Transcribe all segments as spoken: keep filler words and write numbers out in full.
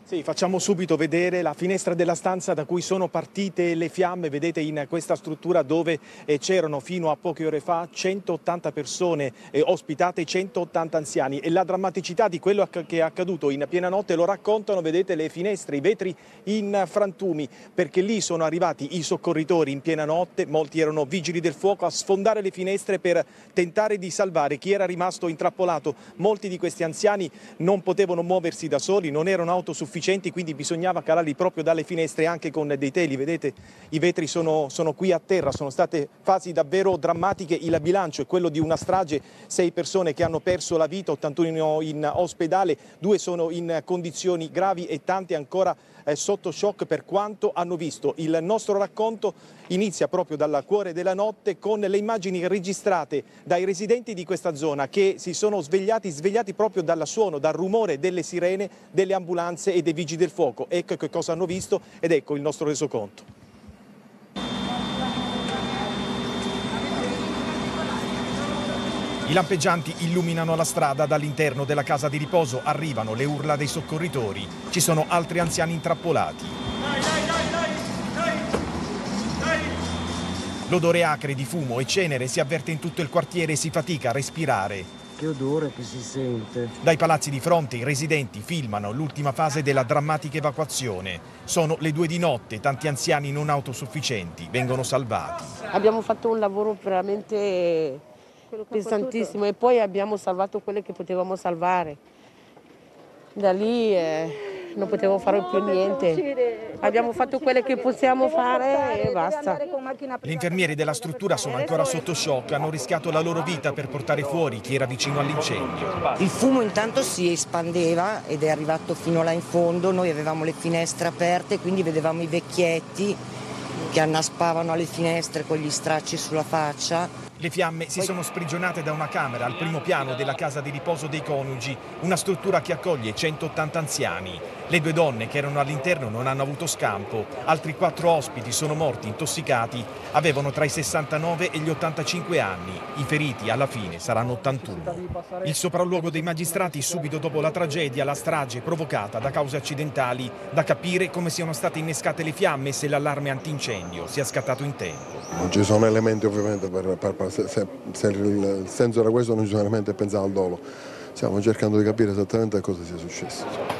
Sì, facciamo subito vedere la finestra della stanza da cui sono partite le fiamme. Vedete in questa struttura dove eh, c'erano fino a poche ore fa centottanta persone eh, ospitate, centottanta anziani, e la drammaticità di quello che è accaduto in piena notte lo raccontano, vedete, le finestre, i vetri in frantumi, perché lì sono arrivati i soccorritori in piena notte, molti erano vigili del fuoco, a sfondare le finestre per tentare di salvare chi era rimasto intrappolato. Molti di questi anziani non potevano muoversi da soli, non erano autosufficienti, quindi bisognava calarli proprio dalle finestre anche con dei teli. Vedete, i vetri sono, sono qui a terra, sono state fasi davvero drammatiche. Il bilancio è quello di una strage: sei persone che hanno perso la vita, ottantuno in ospedale, due sono in condizioni gravi e tante ancora eh, sotto shock per quanto hanno visto. Il nostro racconto inizia proprio dal cuore della notte con le immagini registrate dai residenti di questa zona che si sono svegliati, svegliati proprio dal suono, dal rumore delle sirene, delle ambulanze e dei vigili del fuoco. Ecco che cosa hanno visto ed ecco il nostro resoconto. I lampeggianti illuminano la strada. Dall'interno della casa di riposo arrivano le urla dei soccorritori. Ci sono altri anziani intrappolati. L'odore acre di fumo e cenere si avverte in tutto il quartiere e si fatica a respirare. Che odore che si sente. Dai palazzi di fronte i residenti filmano l'ultima fase della drammatica evacuazione. Sono le due di notte, tanti anziani non autosufficienti vengono salvati. Abbiamo fatto un lavoro veramente pesantissimo e poi abbiamo salvato quelle che potevamo salvare. Da lì eh, non potevo fare più niente. Abbiamo fatto quelle che possiamo fare e basta. Gli infermieri della struttura sono ancora sotto shock, hanno rischiato la loro vita per portare fuori chi era vicino all'incendio. Il fumo intanto si espandeva ed è arrivato fino là in fondo. Noi avevamo le finestre aperte, quindi vedevamo i vecchietti che annaspavano alle finestre con gli stracci sulla faccia. Le fiamme si sono sprigionate da una camera al primo piano della casa di riposo dei coniugi, una struttura che accoglie centottanta anziani. Le due donne che erano all'interno non hanno avuto scampo, altri quattro ospiti sono morti intossicati, avevano tra i sessantanove e gli ottantacinque anni, i feriti alla fine saranno ottantuno. Il sopralluogo dei magistrati subito dopo la tragedia, la strage provocata da cause accidentali, da capire come siano state innescate le fiamme e se l'allarme antincendio sia scattato in tempo. Non ci sono elementi ovviamente per, per, per se, se, se il senso era questo non ci sono elementi per pensare al dolo. Stiamo cercando di capire esattamente cosa sia successo.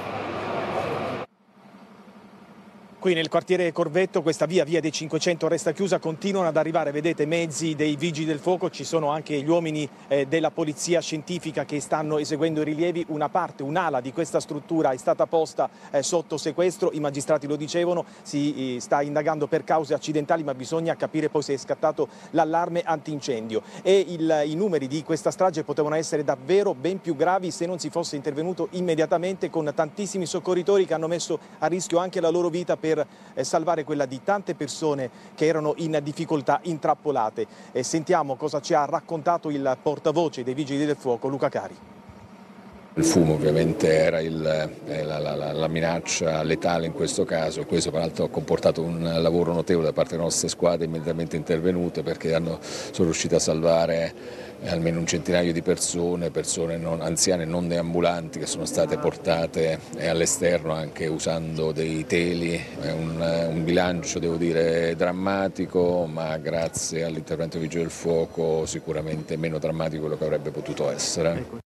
Qui nel quartiere Corvetto questa via, via dei Cinquecento, resta chiusa, continuano ad arrivare, vedete, mezzi dei vigili del fuoco, ci sono anche gli uomini eh, della polizia scientifica che stanno eseguendo i rilievi. Una parte, un'ala di questa struttura è stata posta eh, sotto sequestro, i magistrati lo dicevano, si eh, sta indagando per cause accidentali, ma bisogna capire poi se è scattato l'allarme antincendio. E il, i numeri di questa strage potevano essere davvero ben più gravi se non si fosse intervenuto immediatamente con tantissimi soccorritori che hanno messo a rischio anche la loro vita per per salvare quella di tante persone che erano in difficoltà, intrappolate. E sentiamo cosa ci ha raccontato il portavoce dei Vigili del Fuoco, Luca Cari. Il fumo ovviamente era il, la, la, la minaccia letale in questo caso. Questo peraltro ha comportato un lavoro notevole da parte delle nostre squadre immediatamente intervenute, perché hanno, sono riuscite a salvare almeno un centinaio di persone, persone non, anziane non deambulanti, che sono state portate all'esterno anche usando dei teli. È un, un bilancio, devo dire, drammatico, ma grazie all'intervento dei Vigili del Fuoco sicuramente meno drammatico di quello che avrebbe potuto essere.